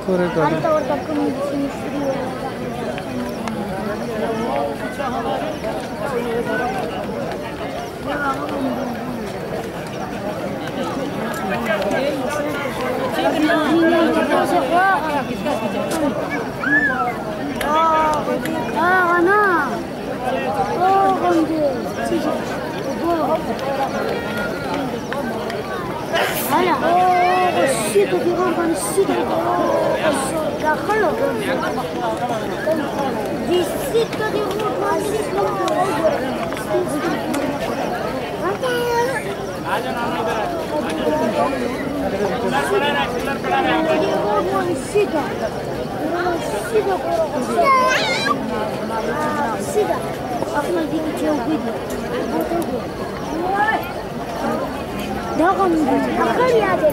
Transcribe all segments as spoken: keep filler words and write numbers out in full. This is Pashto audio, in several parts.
پورې کړ هلته ورته کوم سیمستري اه انا اوه غندي هلا اوه السيدة دي غنبان السيدة داخله دي السيدة دي غنبان السيدة السيدة أخنا دي تجاوبي ده غنبان أخر يا دي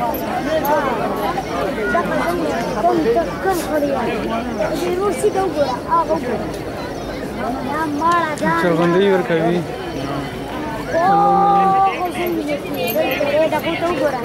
كم تكن خليا روسي دوغورا آغو يا مارا جان چرغندي ورکوي دا کو دوغورا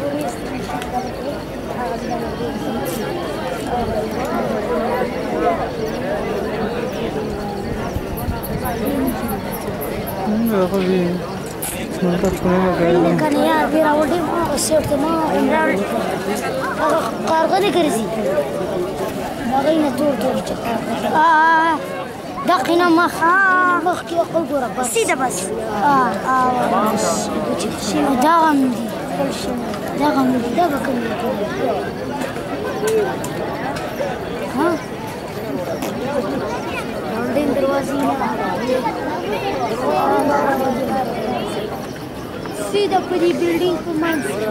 دا خو دي مونږ څنګه کوي کنه یا ډیر اورډي ما شرط ما عمران کارګر کړی هغه نه تور تور چتا اه دقینا مخ مخ کې خپل ګوره بس سیده بس اه اه دا غم دي دا غم دي دا کوم ها اورډي دروازې نه سیده په دې بلډینګ په منځ کې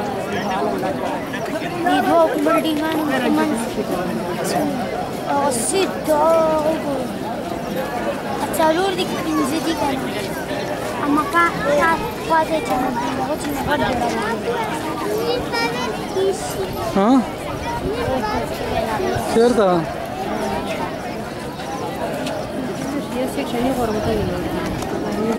دې دوه بلډینګانو په منځ کې او سیده وګورئ څلور دي که پنځه دي که نه هماغه خوا ځای چې موږ دي هغه چې موږ جوړوي ها چېرته یو سیکشن یې غوره کوي